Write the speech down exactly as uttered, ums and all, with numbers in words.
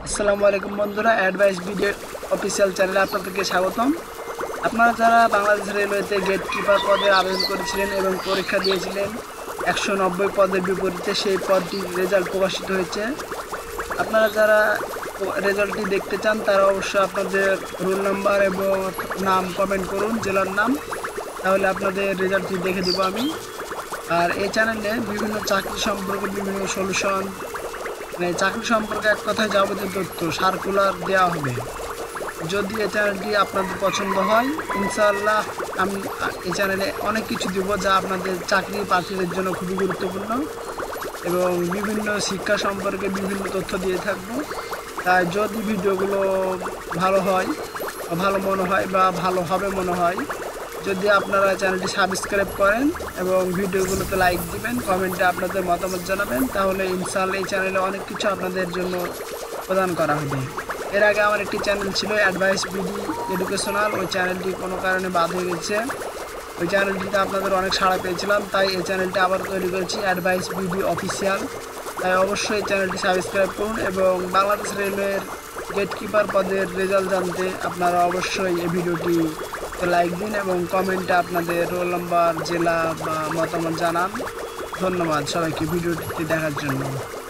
আসসালামু আলাইকুম বন্ধুরা, অ্যাডভাইস ভিডিও অফিসিয়াল চ্যানেলে আপনাদেরকে স্বাগতম। আপনারা যারা বাংলাদেশ রেলওয়েতে গেট কিপার পদে আবেদন করেছিলেন এবং পরীক্ষা দিয়েছিলেন একশো নব্বই পদের বিপরীতে সেই পদটির রেজাল্ট প্রকাশিত হয়েছে। আপনারা যারা রেজাল্টটি দেখতে চান তারা অবশ্যই আপনাদের রোল নাম্বার এবং নাম কমেন্ট করুন, জেলার নাম, তাহলে আপনাদের রেজাল্টটি দেখে দেবো আমি। আর এই চ্যানেলে বিভিন্ন চাকরি সম্পর্কে বিভিন্ন সলিউশন, মানে চাকরি সম্পর্কে এক কথায় যাবতীয় তথ্য সার্কুলার দেওয়া হবে। যদি এই চ্যানেলটি আপনাদের পছন্দ হয়, ইনশাআল্লাহ আমি এই চ্যানেলে অনেক কিছু দেব যা আপনাদের চাকরি প্রার্থীদের জন্য খুবই গুরুত্বপূর্ণ এবং বিভিন্ন শিক্ষা সম্পর্কে বিভিন্ন তথ্য দিয়ে থাকবো। তাই যদি ভিডিওগুলো ভালো হয়, ভালো মনে হয় বা ভালো হবে মনে হয়, যদি আপনারা চ্যানেলটি সাবস্ক্রাইব করেন এবং ভিডিওগুলোতে লাইক দিবেন, কমেন্টে আপনাদের মতামত জানাবেন, তাহলে ইনশাআল্লাহ এই চ্যানেলে অনেক কিছু আপনাদের জন্য প্রদান করা হবে। এর আগে আমার একটি চ্যানেল ছিল অ্যাডভাইস বিডি এডুকেশনাল, ওই চ্যানেলটি কোনো কারণে বাদ হয়ে গেছে। ওই চ্যানেলটিতে আপনাদের অনেক সাড়া পেয়েছিলাম, তাই এই চ্যানেলটি আবার তৈরি করেছি অ্যাডভাইস বিডি অফিসিয়াল। তাই অবশ্যই এই চ্যানেলটি সাবস্ক্রাইব করুন এবং বাংলাদেশ রেলওয়ের গেট কিপার পদের রেজাল্ট জানতে আপনারা অবশ্যই এই ভিডিওটি লাইক দিন এবং কমেন্টে আপনাদের রোল নাম্বার, জেলা বা মতামত জানান। ধন্যবাদ সবাইকে ভিডিওটি দেখার জন্য।